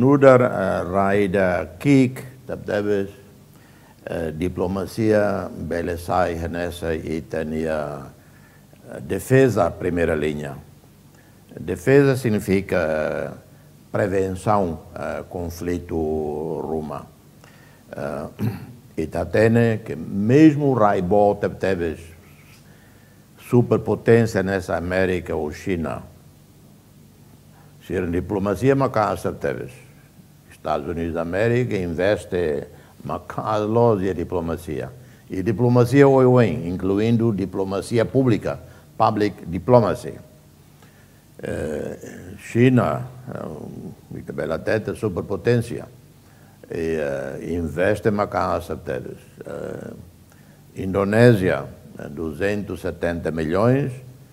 Nuda raida kik, tabdebes, diplomacia, belezai, renessa e tenia defesa primeira linha. Defesa significa prevenção conflito ruma. E tatene que mesmo raibó tabdebes superpotência nessa América ou China, ser diplomacia macasa tabdebes. Estados Unidos da América investe macalo de diplomacia. E diplomacia hoje, incluindo diplomacia pública, public diplomacy. China, muito bela teta, superpotência, e investe macasa tabdebes. Indonésia, 270 milhões,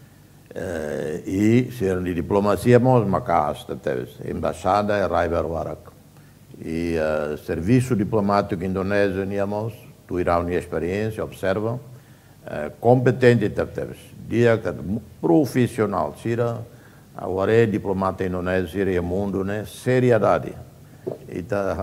e ser de diplomacia, mas macasa tabdebes. Embaixada é Raiber Warak. E serviço diplomático indonésio, tu irá unir experiência, observa, competente, dia profissional, sira, agora diplomata indonésio, sira mundo, né, seriedade. E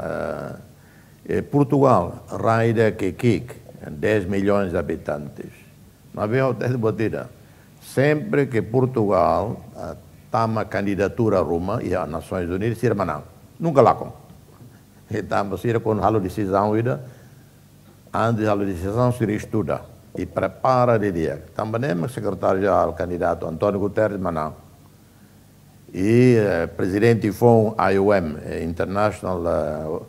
Portugal, raida que 10 milhões de habitantes. Não havia outra batida. Sempre que Portugal toma candidatura a Roma e às Nações Unidas, sira manang, nunca lá com. Então, se com a decisão, antes da decisão, se estuda e prepara de dia. Também o secretário-geral, candidato António Guterres, Maná, e presidente do IOM, International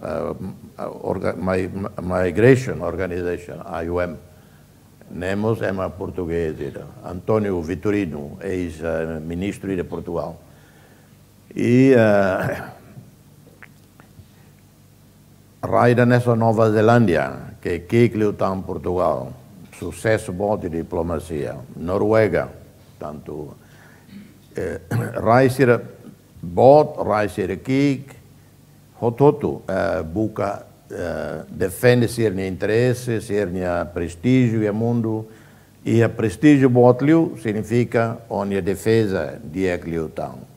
Migration Organization, IOM, Nemos é uma portuguesa, Antônio Vitorino, ex-ministro de Portugal. E raida nessa Nova Zelândia, que luta em Portugal, sucesso bom de diplomacia. Noruega, tanto raisira bot, raisira kik, hototo, buca defende ser interesse, ser prestígio e mundo, e a prestígio bot liu significa onde a defesa de lutam.